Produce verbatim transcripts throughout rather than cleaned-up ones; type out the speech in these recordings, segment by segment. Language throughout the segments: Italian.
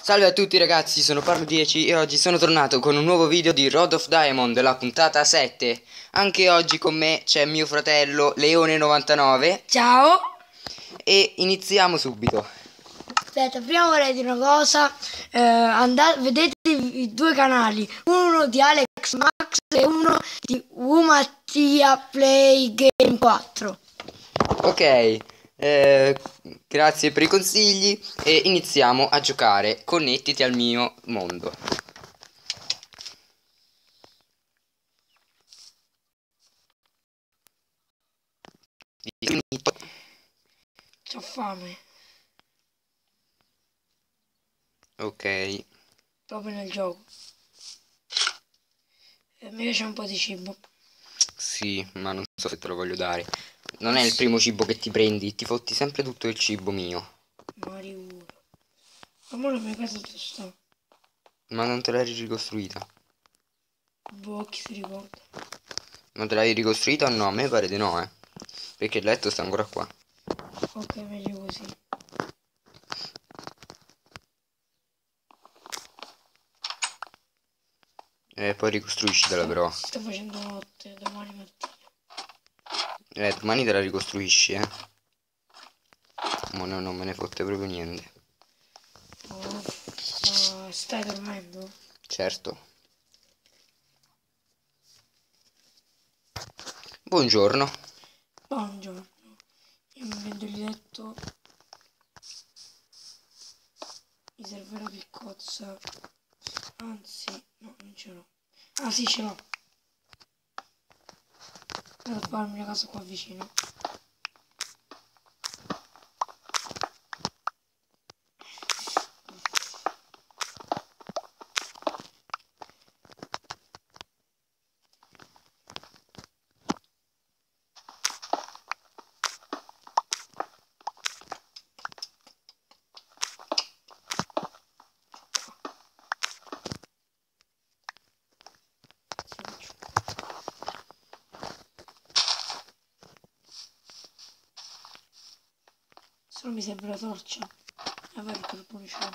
Salve a tutti ragazzi, sono Parlo dieci e oggi sono tornato con un nuovo video di Road of Diamond, la puntata sette. Anche oggi con me c'è mio fratello Leone novantanove. Ciao. E iniziamo subito. Aspetta, prima vorrei dire una cosa. Eh, andate, vedete i due canali, uno di Alex Max e uno di Umattia Play Game quattro. Ok, eh, grazie per i consigli e iniziamo a giocare. Connettiti al mio mondo. C'ho fame, Ok, proprio nel gioco. E mi piace un po' di cibo. sì, ma non so se te lo voglio dare. Non è Ah, il sì. primo cibo che ti prendi, ti fotti sempre tutto il cibo mio. Mariuro. Ma la mia casa dove sta? Ma non te l'hai ricostruita? Boh, chi si ricorda? Non te l'hai ricostruita o no? A me pare di no, eh. Perché il letto sta ancora qua. Ok, meglio così. E poi ricostruiscitela Sta, però. si sta facendo notte, domani mattina. Eh, domani te la ricostruisci, eh. Ma no, non me ne fotte proprio niente. Oh, ma stai dormendo? Certo. Buongiorno. Buongiorno. Io mi prendo il letto. Mi serve la piccozza. Anzi, no, non ce l'ho. Ah sì, ce l'ho. Vado a farmi la casa qua vicino. Se no mi serve la torcia. È vero che il buono ce l'ho.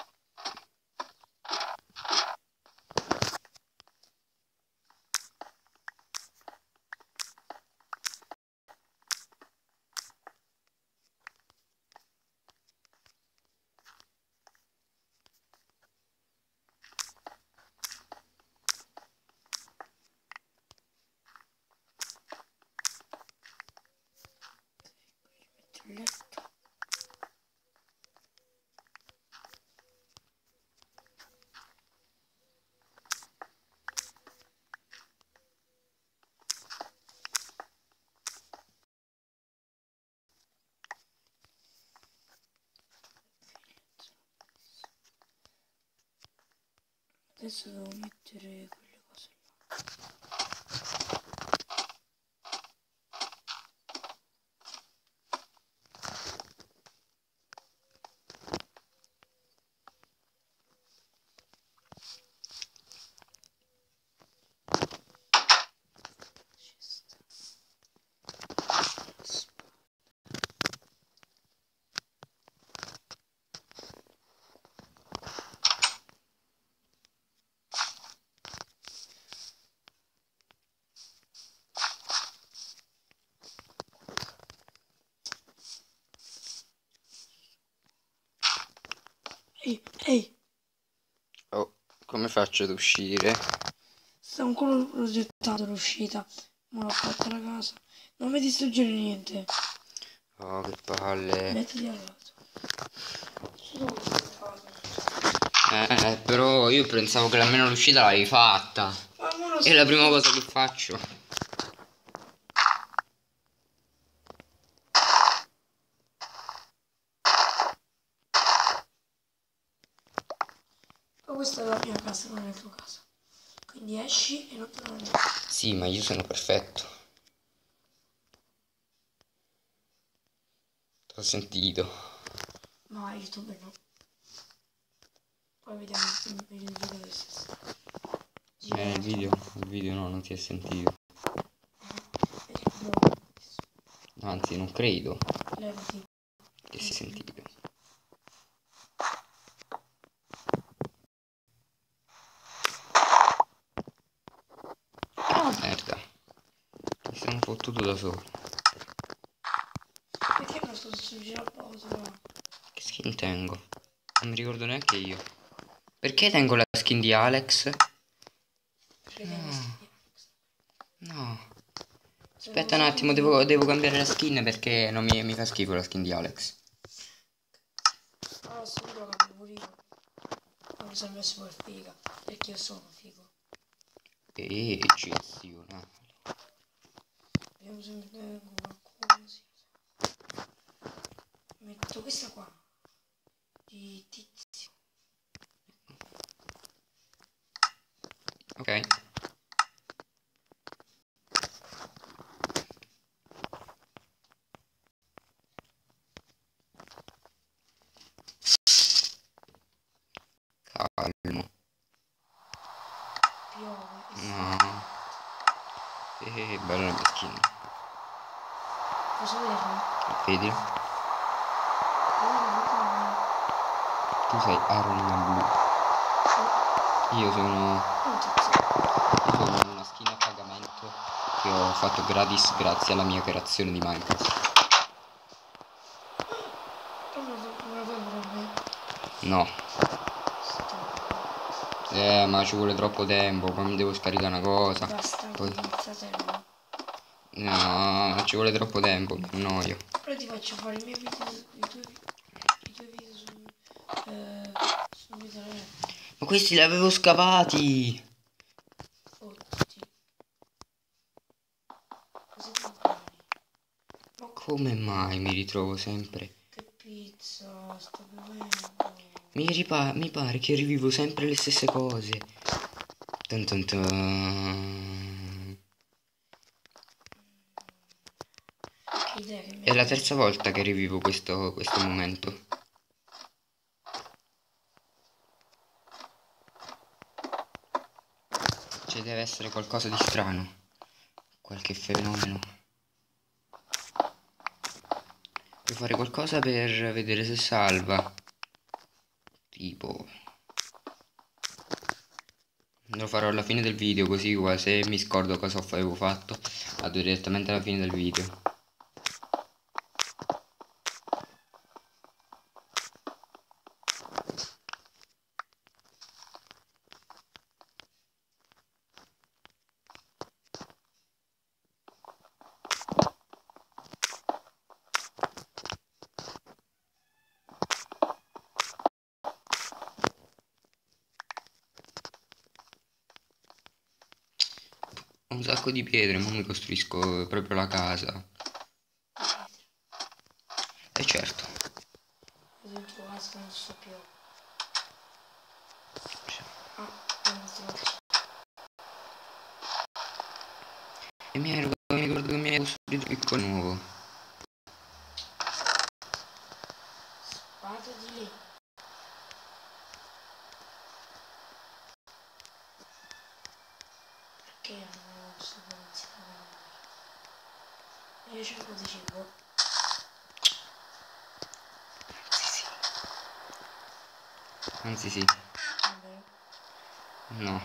Metto il letto. Adesso devo mettere quelle cose là. Ehi, ehi, Oh, come faccio ad uscire? sta ancora progettato l'uscita. Ma l'ho fatta la casa. Non mi distruggere niente. Oh, che palle. Mettiti al lato. Solo questo devo fare. Eh, però io pensavo che almeno l'uscita l'avevi fatta. Ma mo lo È la sto prima facendo. cosa che faccio. Ma questa è la mia casa, non è la tua casa. Quindi esci e non te la. Sì, ma io sono perfetto. T'ho sentito. Ma YouTube no. Poi vediamo il il video del stesso. Eh, il video, il video no, non si è sentito. Vedi il blog. Anzi, non credo Levati. che si è sentito. fottuto da solo. Perché non sto sul giro apposta? Che skin tengo? Non mi ricordo neanche io. Perché tengo la skin di Alex? No. No. Aspetta un attimo, devo, devo cambiare la skin perché non mi, mi fa schifo la skin di Alex. Ah, sicuro che cambio pure io. Non mi sono messo per figa. Perché io sono figo. Eccezionale. Vediamo se mi tengo qualcosa. Metto questa qua. Di tizio. Ok. Calmo. Piove. No. Eh, bella la mia skin. Posso vederla? Vedi? Oh, Tu sei Iron Man blu. Io sono... un tizio. Io sono una skin a pagamento che ho fatto gratis grazie alla mia creazione di Minecraft. Non lo vedo per me. No. Eh, ma ci vuole troppo tempo, poi mi devo scaricare una cosa. Basta, Poi... iniziatello. No, ci vuole troppo tempo, mi annoio. Ora ti faccio fare i miei video, i tuoi, i tuoi video su, eh, su video reale. Ma questi li avevo scavati! Fottiti. Così ti impari. Ma Come mai mi ritrovo sempre? che pizza, sto bevendo. Mi, ripa mi pare che rivivo sempre le stesse cose. Dun dun dun. Che idea che mi È la terza volta che rivivo questo, questo momento. Ci deve essere qualcosa di strano. Qualche fenomeno. Devo fare qualcosa per vedere se salva. Tipo... Lo farò alla fine del video, così qua se mi scordo cosa avevo fatto vado direttamente alla fine del video. Ho un sacco di pietre, ma mi costruisco proprio la casa. E certo. Così il tuo caso non so più. Ah, non so. E mi ricordo, mi ricordo che mi hai costruito un piccolo nuovo. Spada di lì. Perché non sto iniziando? Io cerco di cibo. Anzi sì. Vabbè. No.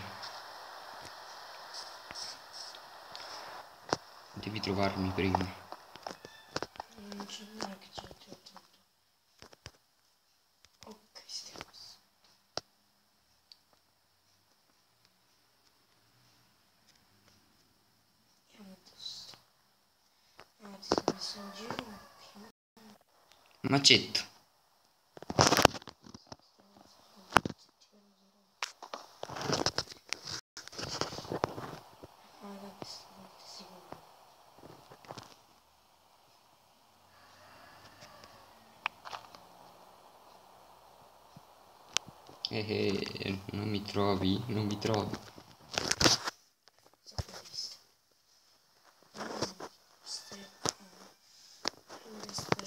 Devi trovarmi prima. Non c'è nulla che c'è più tutto. Ok, stiamo. Io metto sto. Ah, ti sei messo in giro. Macetto. Ah, da questa parte sicuro. Eh, eh, non mi trovi, non mi trovi. Cosa ho visto? Ah, queste... Ah, queste...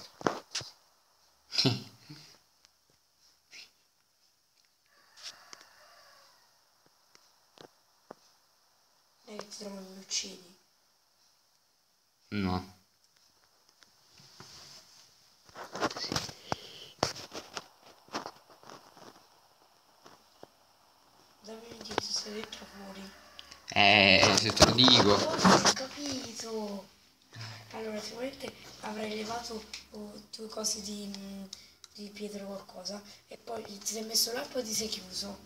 Dai che ti trovo mi uccidi. No. Dammi un indizio, sei dentro fuori. Eh, se te lo dico. Oh, ho capito. visto. Allora, sicuramente avrei levato oh, due cose di, mh, di pietra o qualcosa e poi ti sei messo là e poi ti sei chiuso.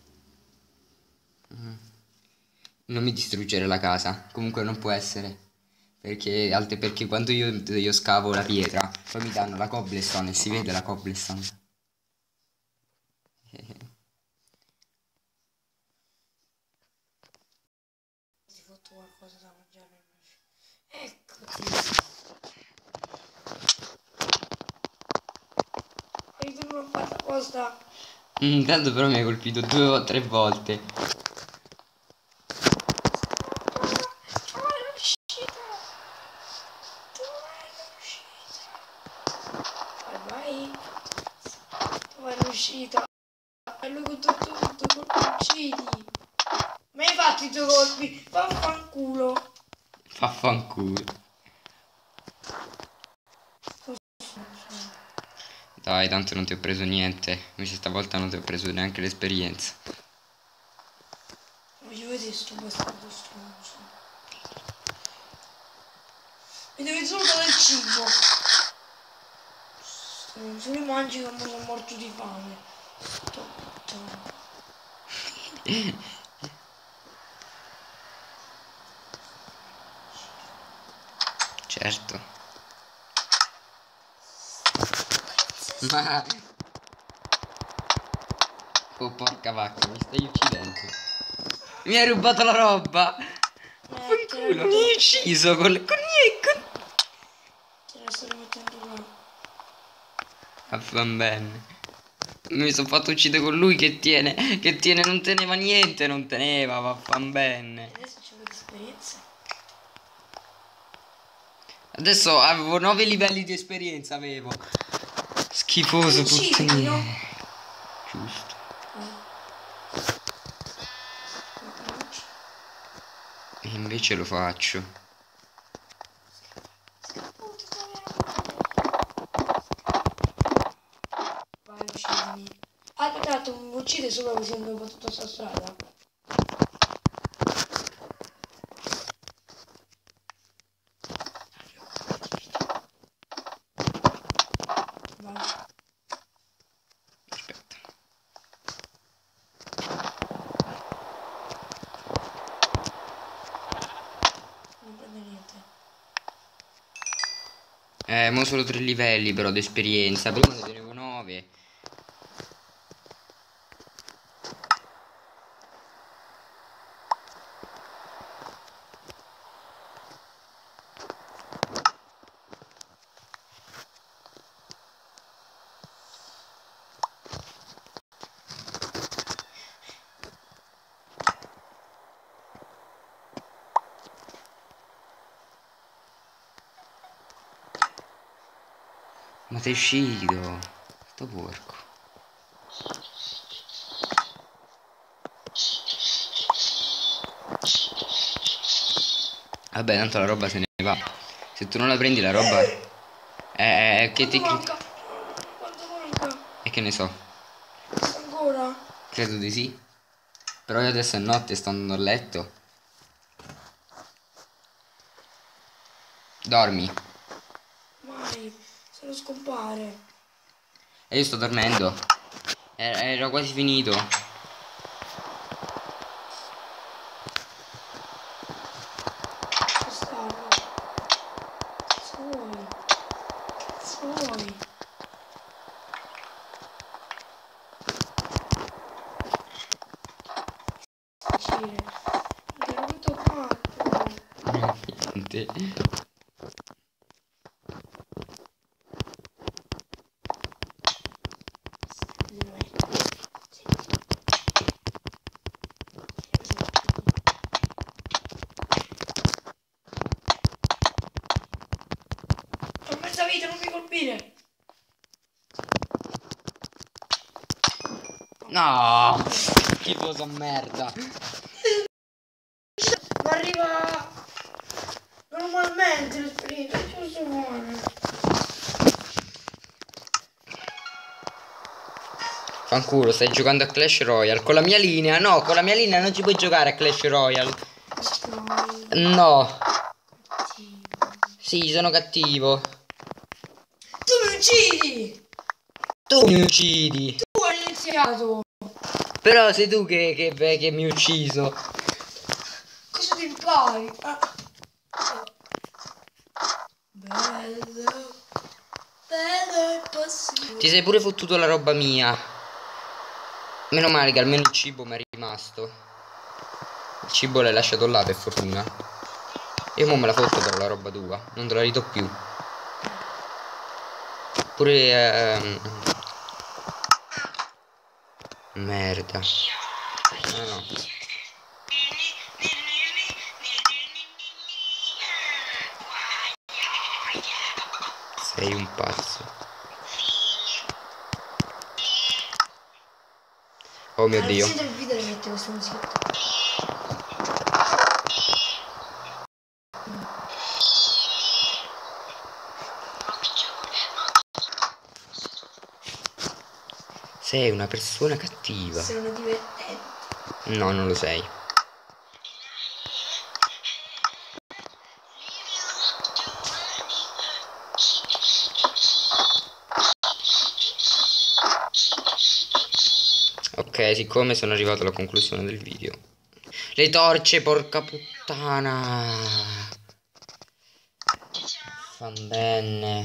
Mm. Non mi distruggere la casa, comunque non può essere. Perché, altre- perché quando io, io scavo la pietra, poi mi danno la cobblestone e si vede la cobblestone. Ti ho fatto qualcosa da mangiare invece. Eccoti. Hai tu non fatta apposta. Mm, Intanto però mi hai colpito due o tre volte. Dove è uscita? Dove è uscita? Vai, vai. Dove è uscita? E lui con tutto i tuoi colpi uccidi. Mi hai fatto i tuoi colpi. Vaffanculo. Vaffanculo. Dai, tanto non ti ho preso niente. Invece stavolta non ti ho preso neanche l'esperienza. Voglio vedere sto bastardo stronzo. Mi devi solo dare il cibo. Se mi mangi come sono morto di fame. Sto puttana. Certo. Ma... Oh porca vacca, mi stai uccidendo. Mi hai rubato la roba. Fanculo, mi hai ucciso con le... Con niente. Te la sto rimettendo là. Affan bene. Mi sono fatto uccidere con lui che tiene, che tiene, non teneva niente, non teneva, vaffan bene. Adesso c'ho l'esperienza. Adesso avevo nove livelli di esperienza, avevo. Schifoso puttaniere. Giusto. E invece lo faccio. Vai, uccidimi. Ah, tanto mi uccide solo così andavo per tutta sta strada. Vai. Aspetta. Non prende niente. Eh, mo solo tre livelli però di esperienza. Prima ne tenevo nove. Ma sei uscito? Sto porco. Vabbè, tanto la roba se ne va. Se tu non la prendi la roba... Eh, eh che Quanto te... manca? Quanto manca? E che ne so. Ancora? Credo di sì. Però io adesso è notte, sto andando a letto. Dormi. Mai. Se lo scompare. E io sto dormendo. Era, era quasi finito. Bastardo. Cazzo vuoi? Cazzo vuoi? Difficile. Mi ero tutto fatto. Niente. Ho mezza vita, non mi colpire! No! Schifosa merda. Ma arriva normalmente l'esperienza, giusto buono. Fanculo, stai giocando a Clash Royale con la mia linea? No, con la mia linea non ci puoi giocare a Clash Royale. No. Sì, sono cattivo. Tu mi uccidi! Tu mi uccidi. Tu hai iniziato! Però sei tu che, che, che mi hai ucciso. Cosa ti impari? Ah. Bello, bello e possibile. Ti sei pure fottuto la roba mia. Meno male che almeno il cibo mi è rimasto. Il cibo l'hai lasciato là, per fortuna. Io mo me la fotto però la roba tua. Non te la ridò più. Pure ehm... merda. No, no. Sei un pazzo. Oh mio Dio. Allora, il video le mette questa musichetta. Sei una persona cattiva. Sono divertente. No, non lo sei. Ok, siccome sono arrivato alla conclusione del video. Le torce, porca puttana. Fan bene.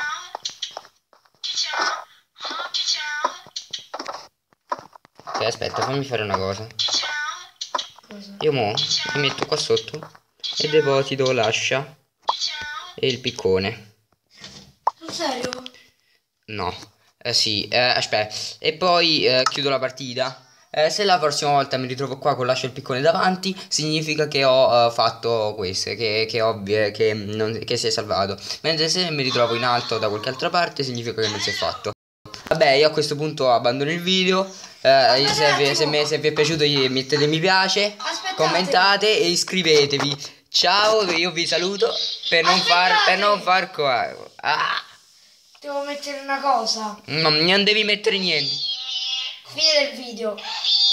Ok, aspetta, fammi fare una cosa. Cosa? Io mo mi metto qua sotto e deposito l'ascia e il piccone. Sul serio? No, eh, sì, eh, aspetta. E poi eh, chiudo la partita. Eh, se la prossima volta mi ritrovo qua con l'ascia e il piccone davanti, significa che ho eh, fatto questo, che, che, ovvio, che, non, che si è salvato. Mentre se mi ritrovo in alto da qualche altra parte, significa che non si è fatto. Vabbè, io a questo punto abbandono il video. Eh, se, vi, se, mi, se vi è piaciuto mettete mi piace, Aspettate. commentate e iscrivetevi. Ciao, io vi saluto per non far, per non far qua. Ah, Devo mettere una cosa. no, non devi mettere niente. Fine del video.